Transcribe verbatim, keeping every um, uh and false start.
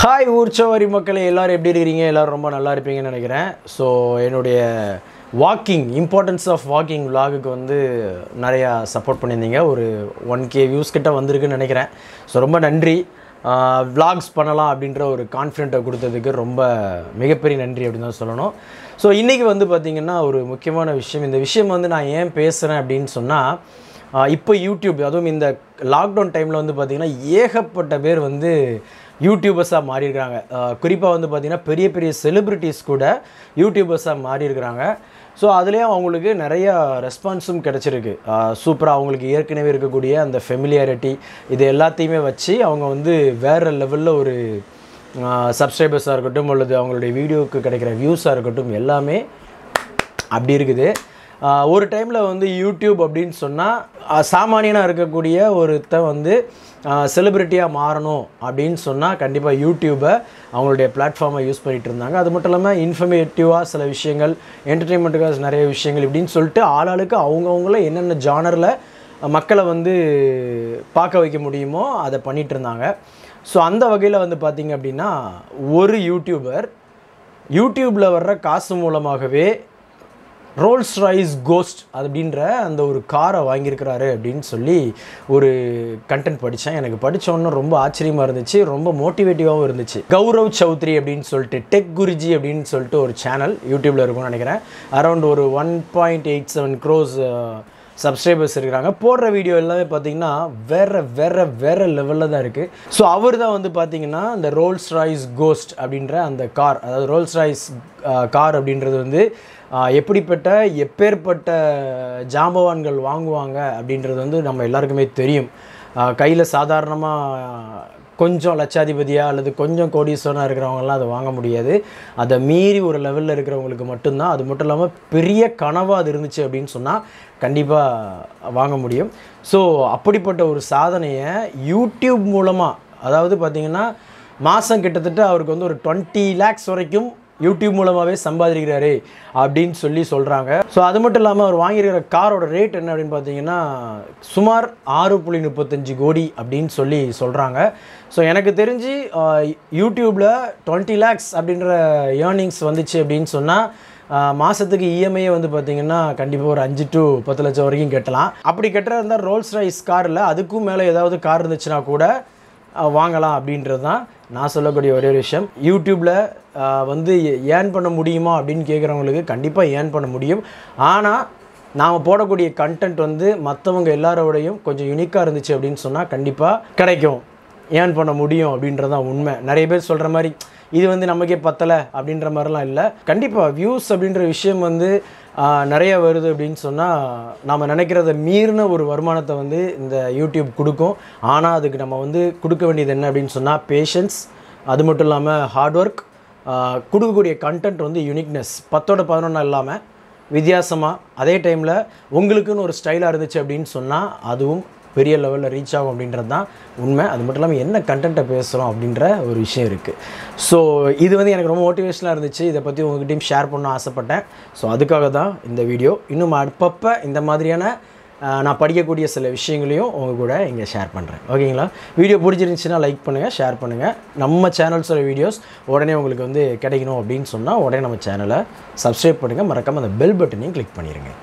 Hi ஊர்ச்சோவாரி மக்களே, எல்லோரும் எப்படி இருக்கிறீங்க? எல்லோரும் ரொம்ப நல்லா இருப்பீங்கன்னு நினைக்கிறேன். ஸோ என்னுடைய வாக்கிங் இம்பார்ட்டன்ஸ் ஆஃப் வாக்கிங் விலாகுக்கு வந்து நிறையா சப்போர்ட் பண்ணியிருந்தீங்க. ஒரு ஒன் கே வியூஸ் கிட்ட வந்திருக்குன்னு நினைக்கிறேன். ஸோ ரொம்ப நன்றி. விலாக்ஸ் பண்ணலாம் அப்படின்ற ஒரு கான்ஃபிடென்ட்டை கொடுத்ததுக்கு ரொம்ப மிகப்பெரிய நன்றி அப்படின்னு தான் சொல்லணும். ஸோ இன்றைக்கி வந்து பார்த்திங்கன்னா ஒரு முக்கியமான விஷயம். இந்த விஷயம் வந்து நான் ஏன் பேசுகிறேன் அப்படின்னு சொன்னால், இப்போ யூடியூப், அதுவும் இந்த லாக்டவுன் டைமில் வந்து பார்த்திங்கன்னா ஏகப்பட்ட பேர் வந்து யூடியூபர்ஸாக மாறியிருக்கிறாங்க. குறிப்பாக வந்து பார்த்திங்கன்னா பெரிய பெரிய செலிப்ரிட்டிஸ் கூட யூடியூபர்ஸாக மாறியிருக்கிறாங்க. ஸோ அதுலேயும் அவங்களுக்கு நிறையா ரெஸ்பான்ஸும் கிடச்சிருக்கு. சூப்பராக அவங்களுக்கு ஏற்கனவே இருக்கக்கூடிய அந்த ஃபெமிலியாரிட்டி இது எல்லாத்தையுமே வச்சு அவங்க வந்து வேறு லெவலில் ஒரு சப்ஸ்கிரைபர்ஸாக இருக்கட்டும் அல்லது அவங்களுடைய வீடியோவுக்கு கிடைக்கிற வியூஸாக இருக்கட்டும் எல்லாமே அப்படி இருக்குது. ஒரு டைமில் வந்து யூடியூப் அப்படின்னு சொன்னால் சாமானியனாக இருக்கக்கூடிய ஒருத்தன் வந்து செலிப்ரிட்டியாக மாறணும் அப்படின்னு சொன்னால் கண்டிப்பாக யூடியூப்பை அவங்களுடைய பிளாட்ஃபார்மை யூஸ் பண்ணிகிட்டு இருந்தாங்க. அது மட்டும் இல்லாமல் இன்ஃபர்மேட்டிவாக சில விஷயங்கள், என்டர்டெயின்மெண்ட்டுக்காக நிறைய விஷயங்கள் இப்படின்னு சொல்லிட்டு ஆளாளுக்கு அவங்கவுங்கள என்னென்ன ஜானரில் மக்களை வந்து பார்க்க வைக்க முடியுமோ அதை பண்ணிகிட்டு இருந்தாங்க. ஸோ அந்த வகையில் வந்து பார்த்திங்க அப்படின்னா ஒரு யூடியூபர் யூடியூப்பில் வர்ற காசு மூலமாகவே ரோல்ஸ் ராய்ஸ் கோஸ்ட் அப்படின்ற அந்த ஒரு காரை வாங்கியிருக்கிறாரு அப்படின்னு சொல்லி ஒரு கண்டென்ட் படித்தேன். எனக்கு படித்தோன்னு ரொம்ப ஆச்சரியமாக இருந்துச்சு, ரொம்ப மோட்டிவேட்டிவாகவும் இருந்துச்சு. கௌரவ் சௌத்ரி அப்படின்னு சொல்லிட்டு டெக் குருஜி அப்படின்னு சொல்லிட்டு ஒரு சேனல் யூடியூப்பில் இருக்கும்னு நினைக்கிறேன். அரௌண்ட் ஒரு one point eight seven crores subscribers இருக்கிறாங்க. போடுற வீடியோ எல்லாமே பார்த்திங்கன்னா வேறு வேறு வேறு லெவலில் தான் இருக்குது. ஸோ அவர் தான் வந்து பார்த்திங்கன்னா இந்த ரோல்ஸ் ராய்ஸ் கோஸ்ட் அப்படின்ற அந்த கார், அதாவது ரோல்ஸ் ராய்ஸ் கார் அப்படின்றது வந்து எப்படிப்பட்ட எப்பேற்பட்ட ஜாம்பவான்கள் வாங்குவாங்க அப்படின்றது வந்து நம்ம எல்லாருக்குமே தெரியும். கையில் சாதாரணமாக கொஞ்சம் லட்சாதிபதியாக அல்லது கொஞ்சம் கோடீஸ்வரனாக இருக்கிறவங்களாம் அதை வாங்க முடியாது. அதை மீறி ஒரு லெவலில் இருக்கிறவங்களுக்கு மட்டும்தான், அது மட்டும் இல்லாமல் பெரிய கனவாக அது இருந்துச்சு அப்படின்னு சொன்னால் கண்டிப்பாக வாங்க முடியும். ஸோ அப்படிப்பட்ட ஒரு சாதனையை யூடியூப் மூலமாக, அதாவது பார்த்திங்கன்னா மாதம் கிட்டத்தட்ட அவருக்கு வந்து ஒரு டுவெண்ட்டி லேக்ஸ் வரைக்கும் யூடியூப் மூலமாகவே சம்பாதிக்கிறாரு அப்படின்னு சொல்லி சொல்கிறாங்க. ஸோ அது மட்டும் இல்லாமல் அவர் வாங்கியிருக்கிற காரோட ரேட் என்ன அப்படின்னு பார்த்தீங்கன்னா சுமார் ஆறு புள்ளி முப்பத்தஞ்சு கோடி அப்படின்னு சொல்லி சொல்கிறாங்க. ஸோ எனக்கு தெரிஞ்சு யூடியூப்பில் டுவெண்ட்டி லேக்ஸ் அப்படின்ற ஏர்னிங்ஸ் வந்துச்சு அப்படின்னு சொன்னால் மாதத்துக்கு இஎம்ஐ வந்து பார்த்திங்கன்னா கண்டிப்பாக ஒரு அஞ்சு டு பத்து லட்சம் வரைக்கும் கட்டலாம். அப்படி கட்டுறதா இருந்தால் ரோல்ஸ் ராய்ஸ் காரில் அதுக்கும் மேலே ஏதாவது கார் இருந்துச்சுன்னா கூட வாங்கலாம் அப்படின்றது தான் நான் சொல்லக்கூடிய ஒரே விஷயம். யூடியூப்பில் வந்து ஏர்ன் பண்ண முடியுமா அப்படின்னு கேட்குறவங்களுக்கு கண்டிப்பாக ஏர்ன் பண்ண முடியும். ஆனால் நாம் போடக்கூடிய கண்டென்ட் வந்து மற்றவங்க எல்லாரோடையும் கொஞ்சம் யூனிக்காக இருந்துச்சு அப்படின்னு சொன்னால் கண்டிப்பாக கிடைக்கும், ஏர்ன் பண்ண முடியும் அப்படின்றது தான் உண்மை. நிறைய பேர் சொல்கிற மாதிரி இது வந்து நமக்கே பத்தலை அப்படின்ற மாதிரிலாம் இல்லை. கண்டிப்பாக வியூஸ் அப்படின்ற விஷயம் வந்து நிறைய வருது அப்படின்னு சொன்னால் நாம் நினைக்கிறத மீறின ஒரு வருமானத்தை வந்து இந்த யூடியூப் கொடுக்கும். ஆனால் அதுக்கு நம்ம வந்து கொடுக்க வேண்டியது என்ன அப்படின்னு சொன்னால் பேஷன்ஸ், அது மட்டும் இல்லாமல் ஹார்ட் ஒர்க், கொடுக்கக்கூடிய கண்டென்ட் வந்து யூனிக்னஸ், பத்தோட பதினொன்றா இல்லாமல் வித்தியாசமாக, அதே டைமில் உங்களுக்குன்னு ஒரு ஸ்டைலாக இருந்துச்சு அப்படின்னு சொன்னால் அதுவும் பெரிய லெவலில் ரீச் ஆகும் அப்படின்றது தான் உண்மை. அது மட்டும் இல்லாமல் என்ன கண்டென்ட்டை பேசுகிறோம் அப்படின்ற ஒரு விஷயம் இருக்குது. ஸோ இது வந்து எனக்கு ரொம்ப மோட்டிவேஷனாக இருந்துச்சு. இதை பற்றி உங்கள்கிட்டையும் ஷேர் பண்ண ஆசைப்பட்டேன். ஸோ அதுக்காக தான் இந்த வீடியோ. இன்னும் அப்பப்போ இந்த மாதிரியான நான் படிக்கக்கூடிய சில விஷயங்களையும் உங்கள் கூட இங்கே ஷேர் பண்ணுறேன். ஓகேங்களா? வீடியோ பிடிச்சிருந்துச்சுன்னா லைக் பண்ணுங்கள், ஷேர் பண்ணுங்கள். நம்ம சேனல்ஸோட வீடியோஸ் உடனே உங்களுக்கு வந்து கிடைக்கணும் அப்படின்னு சொன்னால் உடனே நம்ம சேனலை சப்ஸ்கிரைப் பண்ணுங்கள். மறக்காமல் அந்த பெல் பட்டனையும் கிளிக் பண்ணிடுங்க.